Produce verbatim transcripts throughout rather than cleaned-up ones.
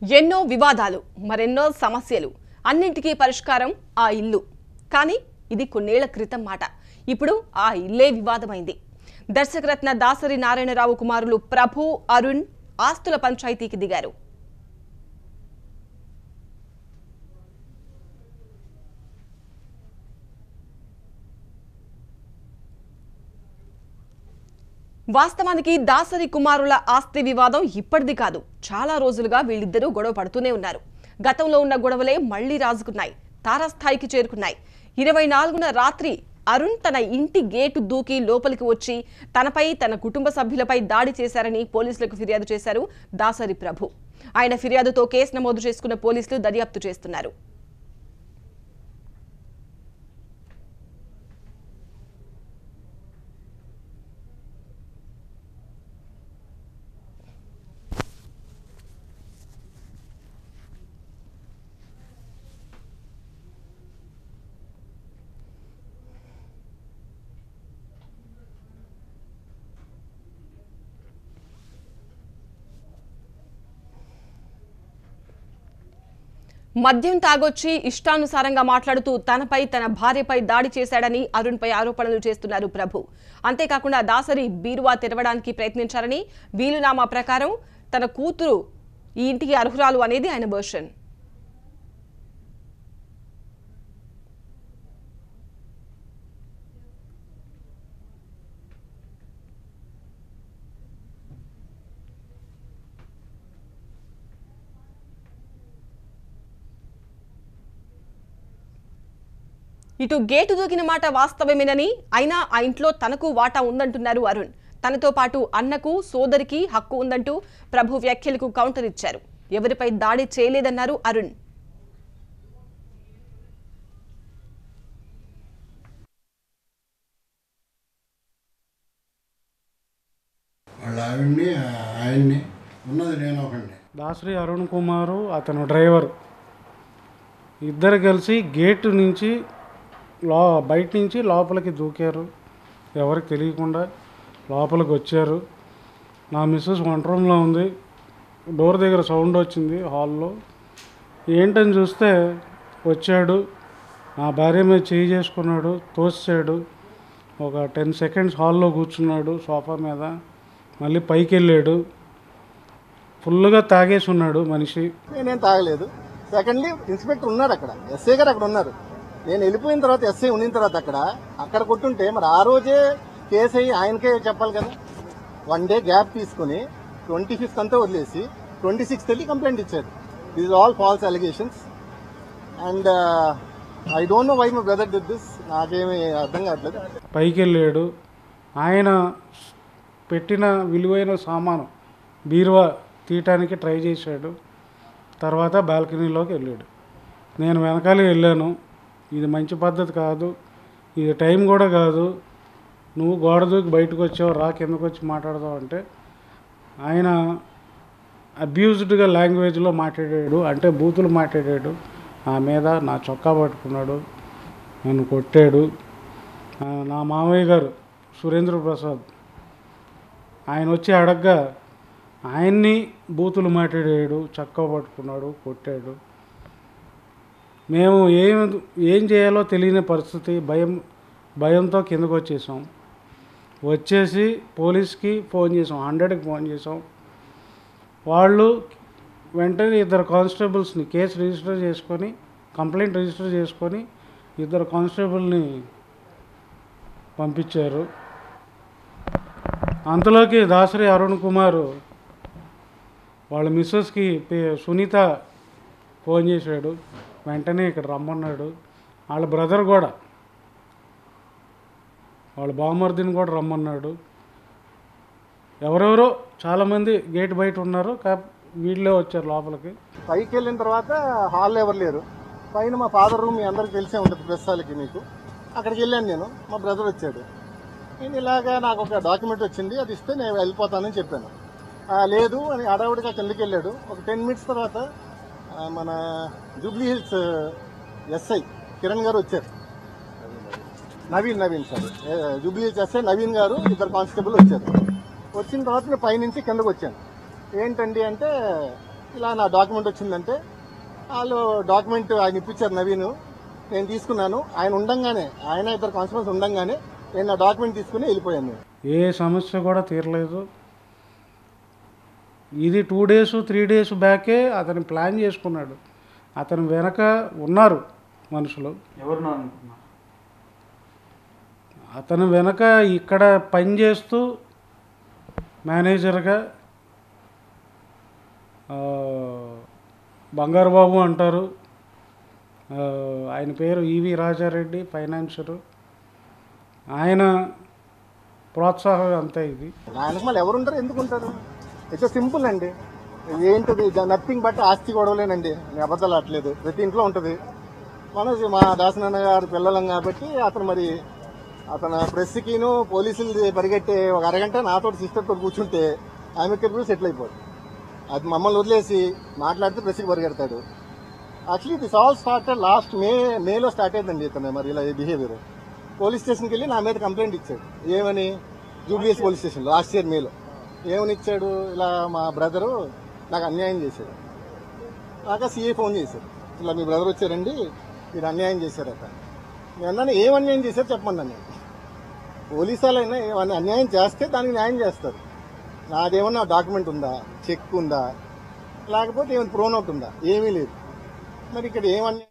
ఎన్నో వివాదాలు మరెన్నో సమస్యలు అన్నింటికీ పరిష్కారం ఆ ఇల్లు. కానీ ఇది కొన్నేళ్ల క్రితం మాట. ఇప్పుడు ఆ ఇల్లే వివాదమైంది. దర్శకరత్న దాసరి నారాయణరావు కుమారులు ప్రభు, అరుణ్ ఆస్తుల పంచాయతీకి దిగారు. వాస్తవానికి దాసరి కుమారుల ఆస్తి వివాదం ఇప్పటిది కాదు. చాలా రోజులుగా వీళ్ళిద్దరూ గొడవ పడుతూనే ఉన్నారు. గతంలో ఉన్న గొడవలే మళ్లీ రాజుకున్నాయి, తారాస్థాయికి చేరుకున్నాయి. ఇరవై నాలుగున రాత్రి అరుణ్ తన ఇంటి గేటు దూకి లోపలికి వచ్చి తనపై తన కుటుంబ సభ్యులపై దాడి చేశారని పోలీసులకు ఫిర్యాదు చేశారు దాసరి ప్రభు. ఆయన ఫిర్యాదుతో కేసు నమోదు చేసుకున్న పోలీసులు దర్యాప్తు చేస్తున్నారు. మద్యం తాగొచ్చి ఇష్టానుసారంగా మాట్లాడుతూ తనపై తన భార్యపై దాడి చేశాడని అరుణ్పై ఆరోపణలు చేస్తున్నారు ప్రభు. అంతేకాకుండా దాసరి బీరువా తెరవడానికి ప్రయత్నించారని, వీలునామా ప్రకారం తన కూతురు ఈ ఇంటికి అర్హురాలు అనేది ఆయన వర్షన్. ఇటు గేటు దూకిన మాట వాస్తవమేనని, అయినా ఆ ఇంట్లో తనకు వాటా ఉందంటున్నారు అరుణ్. తనతో పాటు అన్నకు, సోదరికి హక్కు ఉందంటూ ప్రభు వ్యాఖ్యలకు కౌంటర్ ఇచ్చారు. ఎవరిపై దాడి చేయలేదన్నారు అరుణ్. దాసరి అరుణ్ కుమారు అతను డ్రైవర్ ఇద్దరు కలిసి గేటు నుంచి లో బయట నుంచి లోపలికి దూకారు. ఎవరికి తెలియకుండా లోపలికి వచ్చారు. నా మిస్సెస్ వంట రూమ్లో ఉంది. డోర్ దగ్గర సౌండ్ వచ్చింది హాల్లో. ఏంటని చూస్తే వచ్చాడు, నా భార్య మీద చేయి చేసుకున్నాడు, తోసాడు. ఒక టెన్ సెకండ్స్ హాల్లో కూర్చున్నాడు సోఫా మీద. మళ్ళీ పైకి వెళ్ళాడు. ఫుల్గా తాగేసి ఉన్నాడు మనిషి. నేనేం తాగలేదు. సెకండ్లీ ఇన్స్పెక్టర్ ఉన్నారు అక్కడ, ఎస్ఐ గారు అక్కడ ఉన్నారు. నేను వెళ్ళిపోయిన తర్వాత ఎస్ఐ ఉన్న తర్వాత అక్కడ అక్కడ కొట్టుంటే మరి ఆ రోజే కేసు అయ్యి ఆయనకే చెప్పాలి కదా. వన్ డే గ్యాప్ తీసుకుని ట్వంటీ ఫిఫ్త్ అంతా వదిలేసి ట్వంటీ సిక్స్త్ వెళ్ళి కంప్లైంట్ ఇచ్చారు. This all false allegations and I don't know why my brother did this. నాకేమీ అర్థం కావట్లేదు. పైకి వెళ్ళాడు. ఆయన పెట్టిన విలువైన సామాను బీరువా తీయటానికి ట్రై చేశాడు. తర్వాత బాల్కనీలోకి వెళ్ళాడు. నేను వెనకాలే వెళ్ళాను. ఇది మంచి పద్ధతి కాదు, ఇది టైం కూడా కాదు, నువ్వు గోడ దూకి బయటకు వచ్చావు, రా కిందకు వచ్చి మాట్లాడదావు అంటే ఆయన అబ్యూజ్డ్గా లాంగ్వేజ్లో మాట్లాడాడు. అంటే బూతులు మాట్లాడాడు. నా మీద నా చొక్కా పట్టుకున్నాడు, నన్ను కొట్టాడు. నా మామయ్య గారు సురేంద్ర ప్రసాద్ ఆయన వచ్చి అడగ్గా ఆయన్ని బూతులు మాట్లాడాడు, చొక్కా పట్టుకున్నాడు, కొట్టాడు. మేము ఏం ఏం చేయాలో తెలియని పరిస్థితి, భయం భయంతో కిందకు వచ్చేసాం. వచ్చేసి పోలీస్కి ఫోన్ చేసాం, హండ్రెడ్కి ఫోన్ చేసాం. వాళ్ళు వెంటనే ఇద్దరు కానిస్టేబుల్స్ని కేసు రిజిస్టర్ చేసుకొని, కంప్లైంట్ రిజిస్టర్ చేసుకొని ఇద్దరు కానిస్టేబుల్ని పంపించారు. అంతలోకి దాసరి అరుణ్ కుమార్ వాళ్ళ మిస్సెస్కి సునీత ఫోన్ చేశాడు. వెంటనే ఇక్కడ రమ్మన్నాడు. వాళ్ళ బ్రదర్ కూడా, వాళ్ళ బామ్మర్దిని కూడా రమ్మన్నాడు. ఎవరెవరో చాలామంది గేట్ బయట ఉన్నారు, వీళ్ళే వచ్చారు లోపలికి. పైకి వెళ్ళిన తర్వాత హాల్లో ఎవరు లేరు. పైన మా ఫాదర్ రూమ్ మీ అందరికి తెలిసే ఉంటుంది, ప్రెస్ హాల్కి మీకు. అక్కడికి వెళ్ళాను నేను. మా బ్రదర్ వచ్చాడు. నేను ఇలాగా నాకు ఒక డాక్యుమెంట్ వచ్చింది, అది ఇస్తే నేను వెళ్ళిపోతానని చెప్పాను. లేదు అని అడావుడిగా కిందకి వెళ్ళాడు. ఒక టెన్ మినిట్స్ తర్వాత మన జూబ్లీ హిల్స్ ఎస్ఐ కిరణ్ గారు వచ్చారు. నవీన్ నవీన్ సార్ జూబ్లీ హిల్స్ ఎస్ఐ నవీన్ గారు, ఇద్దరు కానిస్టేబుల్ వచ్చారు. వచ్చిన తర్వాత నేను పైనుంచి కిందకు వచ్చాను. ఏంటండి అంటే ఇలా నా డాక్యుమెంట్ వచ్చిందంటే వాళ్ళు డాక్యుమెంట్ ఆయన ఇప్పించారు నవీన్, నేను తీసుకున్నాను. ఆయన ఉండంగానే, ఆయన ఇద్దరు కాన్స్టేబుల్స్ ఉండంగానే నేను నా డాక్యుమెంట్ తీసుకుని వెళ్ళిపోయాను. ఏ సమస్య కూడా తీరలేదు. ఇది టూ డేస్ త్రీ డేస్ బ్యాకే అతను ప్లాన్ చేసుకున్నాడు. అతను వెనక ఉన్నారు మనుషులు. ఎవరు అనుకున్నారు? అతను వెనక ఇక్కడ పని చేస్తూ మేనేజర్గా బంగారు బాబు అంటారు, ఆయన పేరు ఈవి రాజారెడ్డి, ఫైనాన్షియర్. ఆయన ప్రోత్సాహం అంతా ఇది. ఆయనకు మళ్ళీ ఎవరుంటారు, ఎందుకుంటారు? ఇట్స్ సింపుల్ అండి. ఏంటిది, నథింగ్ బట్ ఆస్తి గొడవలేనండి. నేను అబద్ధాలు ఆడలేదు, ప్రతి ఇంట్లో ఉంటుంది. మన మా దాసనాన్న గారి పిల్లలం కాబట్టి అతను మరి అతను ప్రెస్కిను పోలీసులు పరిగెట్టే ఒక అరగంట నాతో సిస్టర్తో కూర్చుంటే ఆమె కూడా సెటిల్ అయిపోదు. అది మమ్మల్ని వదిలేసి మాట్లాడితే ప్రెస్కి పరిగెడతాడు. Actually this all started last May మేలో స్టార్ట్ అయిందండి ఇతను మరి ఇలా బిహేవియర్. పోలీస్ స్టేషన్కి వెళ్ళి నా మీద కంప్లైంట్ ఇచ్చాడు. ఏమని? జూబ్లీస్ పోలీస్ స్టేషన్లో లాస్ట్ ఇయర్ మేలో ఏమని ఇచ్చాడు, ఇలా మా బ్రదరు నాకు అన్యాయం చేశాడు. నాకు సీఏ ఫోన్ చేశాడు, ఇలా మీ బ్రదర్ వచ్చారండి, మీరు అన్యాయం చేశారట. నేను అన్నాను, ఏం అన్యాయం చేశారు చెప్పమన్నాను. పోలీసు వాళ్ళైనా ఏమన్నా అన్యాయం చేస్తే దానికి న్యాయం చేస్తారు. నాదేమన్నా డాక్యుమెంట్ ఉందా, చెక్ ఉందా, లేకపోతే ఏమైనా ప్రోనోట్ ఉందా? ఏమీ లేదు. మరి ఇక్కడ ఏమన్నా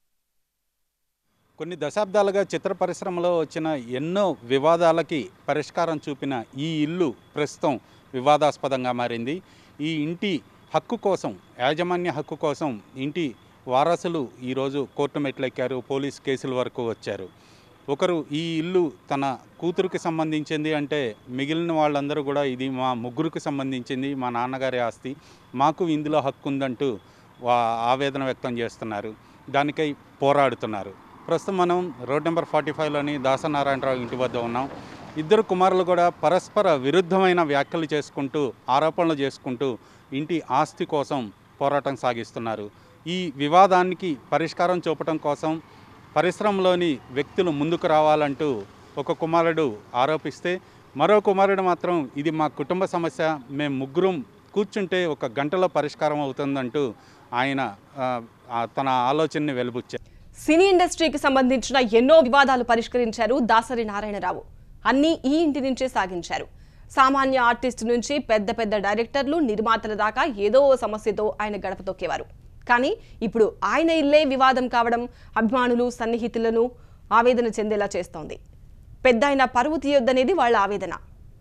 కొన్ని దశాబ్దాలుగా చిత్ర పరిశ్రమలో వచ్చిన ఎన్నో వివాదాలకి పరిష్కారం చూపిన ఈ ఇల్లు ప్రస్తుతం వివాదాస్పదంగా మారింది. ఈ ఇంటి హక్కు కోసం, యాజమాన్య హక్కు కోసం ఇంటి వారసులు ఈరోజు కోర్టు మెట్లెక్కారు, పోలీస్ కేసుల వరకు వచ్చారు. ఒకరు ఈ ఇల్లు తన కూతురుకి సంబంధించింది అంటే మిగిలిన వాళ్ళందరూ కూడా ఇది మా ముగ్గురికి సంబంధించింది, మా నాన్నగారి ఆస్తి, మాకు ఇందులో హక్కు ఉందంటూ ఆవేదన వ్యక్తం చేస్తున్నారు, దానికై పోరాడుతున్నారు. ప్రస్తుతం మనం రోడ్ నెంబర్ ఫార్టీ ఫైవ్లోని దాసనారాయణరావు ఇంటి వద్ద ఉన్నాం. ఇద్దరు కుమారులు కూడా పరస్పర విరుద్ధమైన వ్యాఖ్యలు చేసుకుంటూ, ఆరోపణలు చేసుకుంటూ ఇంటి ఆస్తి కోసం పోరాటం సాగిస్తున్నారు. ఈ వివాదానికి పరిష్కారం చూపటం కోసం పరిశ్రమలోని వ్యక్తులు ముందుకు రావాలంటూ ఒక కుమారుడు ఆరోపిస్తే, మరో కుమారుడు మాత్రం ఇది మా కుటుంబ సమస్య, మేము ముగ్గురం కూర్చుంటే ఒక గంటలో పరిష్కారం అవుతుందంటూ ఆయన తన ఆలోచనని వెలుబుచ్చారు. సినీ ఇండస్ట్రీకి సంబంధించిన ఎన్నో వివాదాలు పరిష్కరించారు దాసరి నారాయణరావు. అన్నీ ఈ ఇంటి నుంచే సాగించారు. సామాన్య ఆర్టిస్టు నుంచి పెద్ద పెద్ద డైరెక్టర్లు, నిర్మాతల దాకా ఏదో ఓ సమస్యతో ఆయన గడప తొక్కేవారు. కానీ ఇప్పుడు ఆయన ఇల్లే వివాదం కావడం అభిమానులు, సన్నిహితులను ఆవేదన చెందేలా చేస్తోంది. పెద్ద ఆయన పరువు తీయొద్దనేది వాళ్ళ ఆవేదన.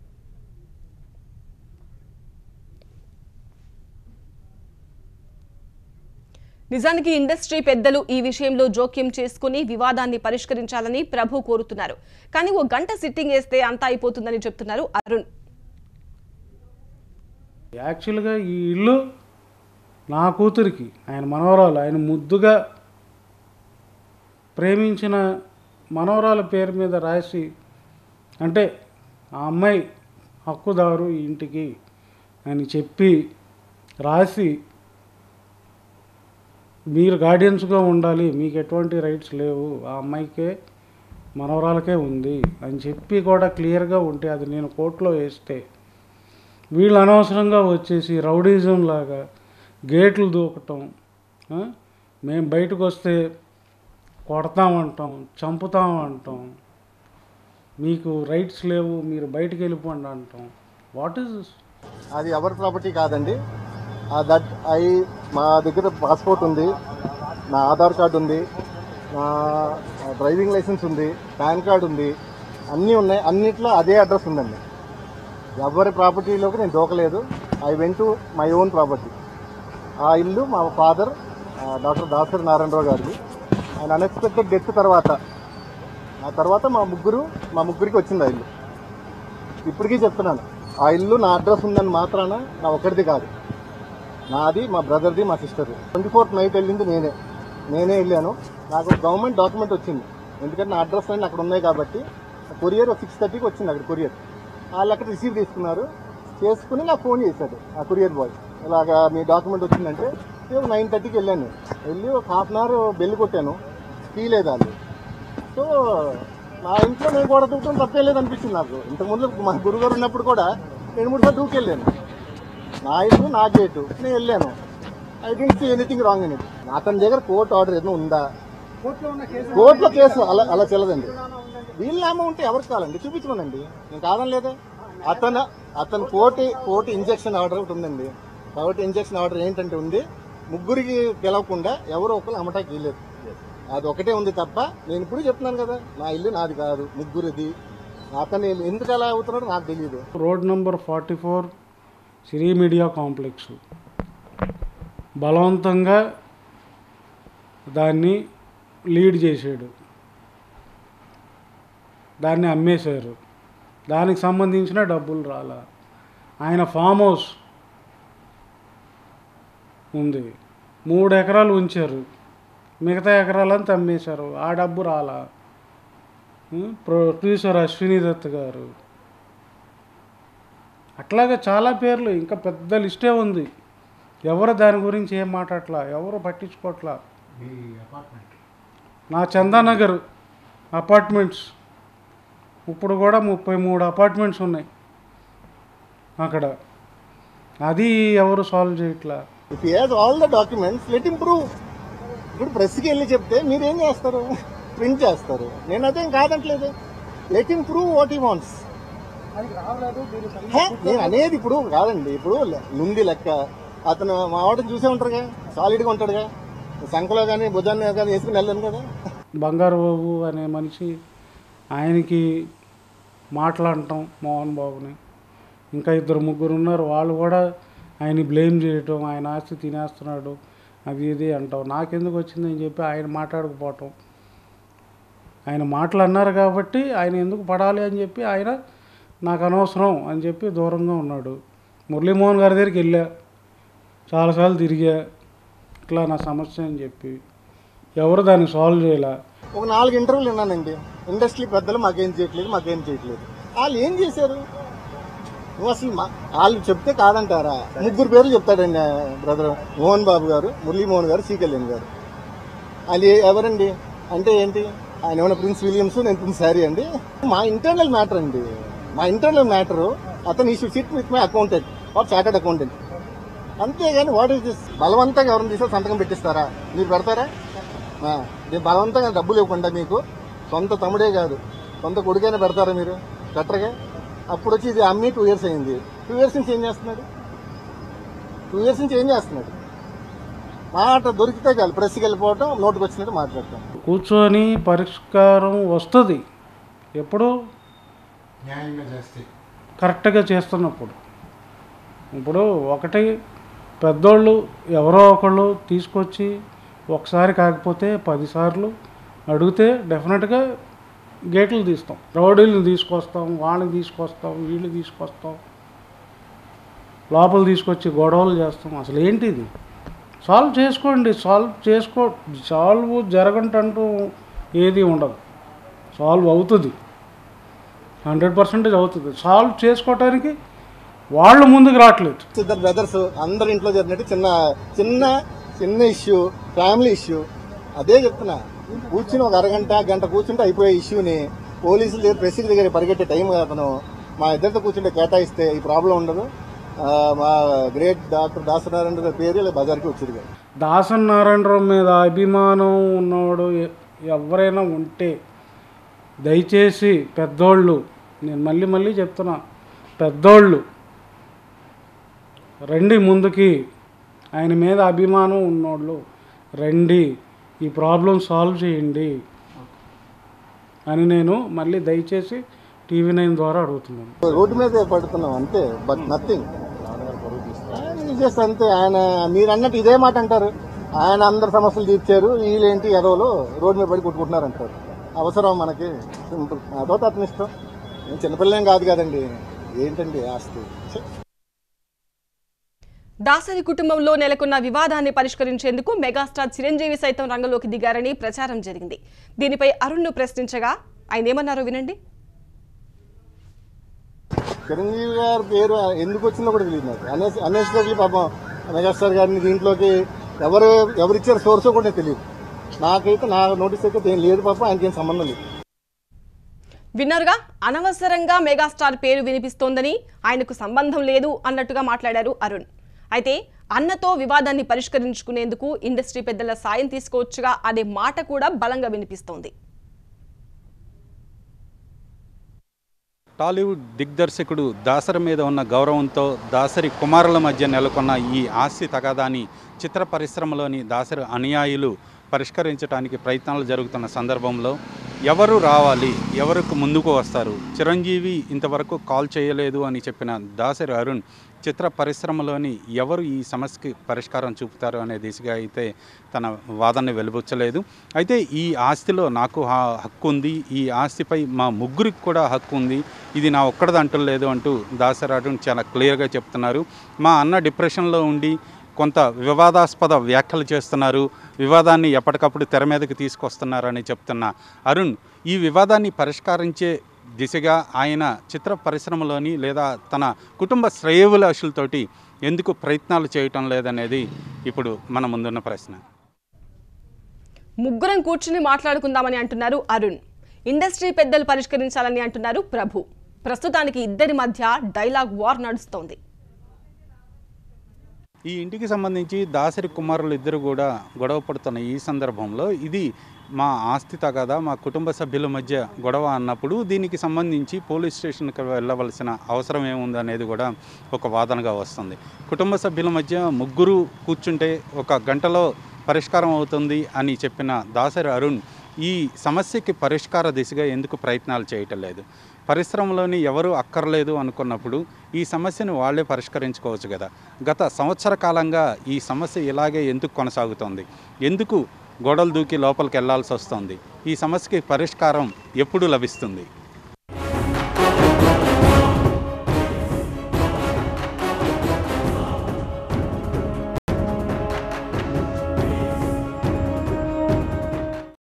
నిజానికి ఇండస్ట్రీ పెద్దలు ఈ విషయంలో జోక్యం చేసుకుని వివాదాన్ని పరిష్కరించాలని ప్రభు కోరుతున్నారు. కానీ ఓ గంట సిట్టింగ్ వేస్తే అంతా అయిపోతుందని చెప్తున్నారు అరుణ్. యాక్చువల్గా ఈ ఇల్లు నా కూతురికి, ఆయన మనవరాలు, ఆయన ముద్దుగా ప్రేమించిన మనవరాల పేరు మీద రాసి, అంటే ఆ అమ్మాయి హక్కుదారు ఈ ఇంటికి అని చెప్పి రాసి, మీరు గార్డియన్స్గా ఉండాలి, మీకు ఎటువంటి రైట్స్ లేవు, ఆ అమ్మాయికే మనవరాలకే ఉంది అని చెప్పి కూడా క్లియర్గా ఉంటే అది నేను కోర్టులో వేస్తే, వీళ్ళు అనవసరంగా వచ్చేసి రౌడీజం లాగా గేట్లు దూకటం, మేము బయటకు వస్తే కొడతామంటాం, చంపుతామంటాం, మీకు రైట్స్ లేవు, మీరు బయటికి వెళ్ళిపోండి అంటాం. What is this? అది ఎవరి ప్రాపర్టీ కాదండి. దట్ ఐ మా దగ్గర పాస్పోర్ట్ ఉంది, నా ఆధార్ కార్డు ఉంది, నా డ్రైవింగ్ లైసెన్స్ ఉంది, పాన్ కార్డు ఉంది, అన్నీ ఉన్నాయి. అన్నిట్లో అదే అడ్రస్ ఉందండి. ఎవరి ప్రాపర్టీలోకి నేను దూకలేదు. I went to my own property. ఆ ఇల్లు మా ఫాదర్ డాక్టర్ దాసరి నారాయణరావు గారిది. ఆయన అన్ఎక్స్పెక్టెడ్ డెత్ తర్వాత ఆ తర్వాత మా ముగ్గురు మా ముగ్గురికి వచ్చింది ఆ ఇల్లు. ఇప్పటికీ చెప్తున్నాను, ఆ ఇల్లు నా అడ్రస్ ఉందని మాత్రాన నా ఒక్కడిది కాదు, నాది, మా బ్రదర్ది, మా సిస్టర్ది. ట్వంటీ ఫోర్త్ నైట్ వెళ్ళింది నేనే నేనే వెళ్ళాను. నాకు గవర్నమెంట్ డాక్యుమెంట్ వచ్చింది, ఎందుకంటే నా అడ్రస్ అన్నీ అక్కడ ఉన్నాయి కాబట్టి. కొరియర్ సిక్స్ థర్టీకి వచ్చింది అక్కడ కొరియర్. వాళ్ళు అక్కడ రిసీవ్ తీసుకున్నారు, చేసుకుని నాకు ఫోన్ చేశాడు ఆ కొరియర్ బాయ్, ఇలాగా మీ డాక్యుమెంట్ వచ్చిందంటే. నేను నైన్ థర్టీకి వెళ్ళాను, వెళ్ళి ఒక హాఫ్ అన్ అవర్ బెల్ కొట్టాను, తీయలేదు వాళ్ళు. సో నా ఇంట్లో నేను కూడా దూకడం తప్పే లేదు అనిపించింది నాకు. ఇంతకుముందు మా గురుగారు ఉన్నప్పుడు కూడా రెండు మూడు సార్లు దూకెళ్ళాను. నా ఇల్లు నా గేటు, నేను వెళ్ళాను. I don't see anything wrong in it. అతని దగ్గర కోర్టు ఆర్డర్ ఏదైనా ఉందా? కోర్టులో కేసు అలా అలా చెల్లదండి. వీళ్ళ నామం ఉంటే ఎవరికి కావాలండి, చూపించుకోనండి, నేను కాదని లేదా. అతను అతను కోర్టు కోర్టు ఇంజక్షన్ ఆర్డర్ ఒకటి ఉందండి. కాబట్టి ఇంజక్షన్ ఆర్డర్ ఏంటంటే ఉంది, ముగ్గురికి గెలవకుండా ఎవరో ఒకరు అమ్మటానికి వీల్లేదు, అది ఒకటే ఉంది తప్ప. నేను ఇప్పుడు చెప్తున్నాను కదా, నా ఇల్లు నాది కాదు, ముగ్గురిది. అతను ఎందుకు అలా అవుతున్నాడో నాకు తెలియదు. Road number forty four Siri media complex బలవంతంగా దాన్ని లీడ్ చేసాడు, దాన్ని అమ్మేశారు, దానికి సంబంధించిన డబ్బులు రాలా. ఆయన ఫామ్ హౌస్ ఉంది, మూడు ఎకరాలు ఉంచారు, మిగతా ఎకరాలంతా అమ్మేశారు, ఆ డబ్బు రాలా. ప్రొడ్యూసర్ అశ్విని దత్ గారు, అట్లాగే చాలా పేర్లు, ఇంకా పెద్ద లిస్టే ఉంది. ఎవరు దాని గురించి ఏం మాట్లాడట్లా, ఎవరు పట్టించుకోవట్లా. నా చందానగర్ అపార్ట్మెంట్స్ ఇప్పుడు కూడా ముప్పై మూడు అపార్ట్మెంట్స్ ఉన్నాయి అక్కడ, అది ఎవరు సాల్వ్ చేయట్లా. If he has all the documents let him prove. ఇప్పుడు ప్రెస్కి వెళ్ళి చెప్తే మీరేం చేస్తారు, ప్రింట్ చేస్తారు. నేను అదేం కాదంటలేదు, let him prove what he wants. నేను అనేది ఇప్పుడు కాదండి, ఇప్పుడు నుండి లెక్క అతను మా వాటిని చూసే ఉంటారుగా, సాలిడ్గా ఉంటాడుగా, సంఖలో కానీ భుజాన్ని కానీ వేసుకుని వెళ్ళాను కదా. బంగారు బాబు అనే మనిషి ఆయనకి మాట్లాడటం, మోహన్ బాబుని, ఇంకా ఇద్దరు ముగ్గురు ఉన్నారు, వాళ్ళు కూడా ఆయన్ని బ్లేమ్ చేయటం, ఆయన ఆస్తి తినేస్తున్నాడు అది ఇది అంటాం. నాకెందుకు వచ్చిందని చెప్పి ఆయన మాట్లాడకపోవటం, ఆయన మాటలు అన్నారు కాబట్టి ఆయన ఎందుకు పడాలి అని చెప్పి ఆయన నాకు అనవసరం అని చెప్పి దూరంగా ఉన్నాడు. మురళీమోహన్ గారి దగ్గరికి వెళ్ళా, చాలాసార్లు తిరిగా, ఇట్లా నా సమస్య అని చెప్పి ఎవరు దాన్ని సాల్వ్ చేయలే. ఒక నాలుగు ఇంటర్వ్యూలు విన్నానండి, ఇండస్ట్రీ పెద్దలు మాకేం చేయట్లేదు మాకేం చేయట్లేదు. వాళ్ళు ఏం చేశారు నువ్వు అసలు? మా వాళ్ళు చెప్తే కాదంటారా? ముగ్గురు పేర్లు చెప్తాడండి బ్రదర్, మోహన్ బాబు గారు, మురళీమోహన్ గారు, సి కళ్యాణ్ గారు. వాళ్ళు ఎవరండి అంటే ఏంటి? ఆయన ఏమైనా ప్రిన్స్ విలియమ్స్, నేను ప్రిన్స్ హ్యారీ అండి. మా ఇంటర్నల్ మ్యాటర్ అండి, మా ఇంటర్నల్ మ్యాటరు. అతను ఈ should sit with my accountant or chartered accountant, అంతేగాని వాట్ ఈస్ దిస్? బలవంతంగా ఎవరిని తీసే సంతకం పెట్టిస్తారా? మీరు పెడతారా? నేను బలవంతంగా డబ్బులు ఇవ్వకుండా మీకు సొంత తమ్ముడే కాదు సొంత కొడుకైనా పెడతారా? మీరు పెట్టరుగా. అప్పుడు వచ్చి ఇది అమ్మి టూ ఇయర్స్ అయింది. టూ ఇయర్స్ నుంచి ఏం చేస్తున్నాడు? టూ ఇయర్స్ నుంచి ఏం చేస్తున్నాడు? మాట దొరికితే కాదు ప్రెస్కి వెళ్ళిపోవటం, నోటుకు వచ్చినట్టు మాట్లాడటం. కూర్చొని పరిష్కారం వస్తుంది ఎప్పుడు న్యాయంగా చేస్తే, కరెక్ట్గా చేస్తున్నప్పుడు. ఇప్పుడు ఒకటి పెద్దోళ్ళు ఎవరో ఒకళ్ళు తీసుకొచ్చి ఒకసారి కాకపోతే పదిసార్లు అడిగితే డెఫినెట్గా గేట్లు తీస్తాం, రౌడీలను తీసుకొస్తాం, వాళ్ళని తీసుకొస్తాం, వీళ్ళు తీసుకొస్తాం, లోపల తీసుకొచ్చి గొడవలు చేస్తాం. అసలు ఏంటి ఇది? సాల్వ్ చేసుకోండి, సాల్వ్ చేసుకో సాల్వ్ జరగంటంటూ ఏది ఉండదు, సాల్వ్ అవుతుంది, హండ్రెడ్ పర్సెంటేజ్ అవుతుంది. సాల్వ్ చేసుకోవటానికి వాళ్ళు ముందుకు రావట్లేదు. ఇద్దరు బ్రదర్స్ అందరి ఇంట్లో జరిగినట్టు చిన్న చిన్న చిన్న ఇష్యూ, ఫ్యామిలీ ఇష్యూ. అదే చెప్తున్నా, కూర్చుని ఒక అరగంట గంట కూర్చుంటే అయిపోయే ఇష్యూని పోలీసుల దగ్గర ప్రెస్కి దగ్గర పరిగెట్టే టైం అతను మా ఇద్దరితో కూర్చుంటే కేటాయిస్తే ఈ ప్రాబ్లం ఉండదు. మా గ్రేట్ డాక్టర్ దాసనారాయణ గారి పేరు ఇలా బజార్కి వచ్చేది కాదు. దాసనారాయణరావు మీద అభిమానం ఉన్నవాడు ఎవరైనా ఉంటే దయచేసి పెద్దోళ్ళు, నేను మళ్ళీ మళ్ళీ చెప్తున్నా, పెద్దోళ్ళు రండి ముందుకి, ఆయన మీద అభిమానం ఉన్నోళ్ళు రండి, ఈ ప్రాబ్లం సాల్వ్ చేయండి అని నేను మళ్ళీ దయచేసి టీవీ నైన్ ద్వారా అడుగుతున్నాను. రోడ్డు మీద పడుతున్నాం అంతే, బట్ నథింగ్ జస్ట్ అంతే. ఆయన మీరు అన్నట్టు ఇదే మాట అంటారు, ఆయన అందరు సమస్యలు తీర్చారు, వీళ్ళేంటి ఎదవలు రోడ్డు మీద పడి కొట్టుకుంటున్నారు అంటారు. అవసరం మనకి? సింపుల్, అదొకటి అతని ఇష్టం. నేను చిన్నపిల్లేం కాదు కదండి, ఏంటండి ఆస్తి. దాసరి కుటుంబంలో నెలకొన్న వివాదాన్ని పరిష్కరించేందుకు మెగాస్టార్ చిరంజీవి సైతం రంగంలోకి దిగారని ప్రచారం జరిగింది. దీనిపై అరుణ్ ను ప్రశ్నించగా ఆయన ఏమన్నారో వినండి. చిరంజీవి గారి పేరు ఎందుకు వచ్చిందో కూడా తెలియదు నాకు. అనేసి అనేసి పాపం మెగాస్టార్ గారిని దీంట్లోకి ఎవరు ఎవరిచ్చారు సోర్సో కూడా తెలియదు నాకైతే. నా నోటీస్ అయితే ఏం లేదు పాపం, ఆయనకి ఏం సంబంధం లేదు. విన్నర్గా అనవసరంగా మెగాస్టార్ పేరు వినిపిస్తోందని, ఆయనకు సంబంధం లేదు అన్నట్టుగా మాట్లాడారు అరుణ్. అయితే అన్నతో వివాదాన్ని పరిష్కరించుకునేందుకు ఇండస్ట్రీ పెద్దల సాయం తీసుకోవచ్చుగా అనే మాట కూడా బలంగా వినిపిస్తోంది. టాలీవుడ్ దిగ్దర్శకుడు దాసరి మీద ఉన్న గౌరవంతో దాసరి కుమారుల మధ్య నెలకొన్న ఈ ఆస్తి తగాదాన్ని చిత్ర పరిశ్రమలోని దాసరి అనుయాయులు పరిష్కరించడానికి ప్రయత్నాలు జరుగుతున్న సందర్భంలో ఎవరు రావాలి, ఎవరికి ముందుకు వస్తారు, చిరంజీవి ఇంతవరకు కాల్ చేయలేదు అని చెప్పిన దాసరి అరుణ్ చిత్ర పరిశ్రమలోని ఎవరు ఈ సమస్యకి పరిష్కారం చూపుతారు అనే దిశగా అయితే తన వాదనని వెలుబుచ్చలేదు. అయితే ఈ ఆస్తిలో నాకు హక్కు ఉంది, ఈ ఆస్తిపై మా ముగ్గురికి కూడా హక్కు ఉంది, ఇది నా ఒక్కడిది అంటలేదు అంటూ దాసరి అరుణ్ చాలా క్లియర్గా చెప్తున్నారు. మా అన్న డిప్రెషన్లో ఉండి కొంత వివాదాస్పద వ్యాఖ్యలు చేస్తున్నారు, వివాదాన్ని ఎప్పటికప్పుడు తెర మీదకి తీసుకొస్తున్నారని చెప్తున్న అరుణ్ ఈ వివాదాన్ని పరిష్కరించే దిశగా ఆయన చిత్ర పరిశ్రమలోని లేదా తన కుటుంబ శ్రేయోభిలాషులతోటి ఎందుకు ప్రయత్నాలు చేయటం లేదనేది ఇప్పుడు మన ముందున్న ప్రశ్న. ముగ్గురం కూర్చుని మాట్లాడుకుందామని అంటున్నారు అరుణ్. ఇండస్ట్రీ పెద్దలు పరిష్కరించాలని అంటున్నారు ప్రభు. ప్రస్తుతానికి ఇద్దరి మధ్య డైలాగ్ వార్ నడుస్తోంది. ఈ ఇంటికి సంబంధించి దాసరి కుమారులు ఇద్దరు కూడా గొడవ పడుతున్న ఈ సందర్భంలో ఇది మా ఆస్తి తగాదా, మా కుటుంబ సభ్యుల మధ్య గొడవ అన్నప్పుడు దీనికి సంబంధించి పోలీస్ స్టేషన్కి వెళ్ళవలసిన అవసరం ఏముంది అనేది కూడా ఒక వాదనగా వస్తుంది. కుటుంబ సభ్యుల మధ్య ముగ్గురు కూర్చుంటే ఒక గంటలో పరిష్కారం అవుతుంది అని చెప్పిన దాసరి అరుణ్ ఈ సమస్యకి పరిష్కార దిశగా ఎందుకు ప్రయత్నాలు చేయటం లేదు? పరిశ్రమలోని ఎవరు అక్కర్లేదు అనుకున్నప్పుడు ఈ సమస్యను వాళ్ళే పరిష్కరించుకోవచ్చు కదా. గత సంవత్సర కాలంగా ఈ సమస్య ఇలాగే ఎందుకు కొనసాగుతోంది? ఎందుకు గోడలు దూకి లోపలికి వెళ్లాల్సి వస్తుంది? ఈ సమస్యకి పరిష్కారం ఎప్పుడు లభిస్తుంది?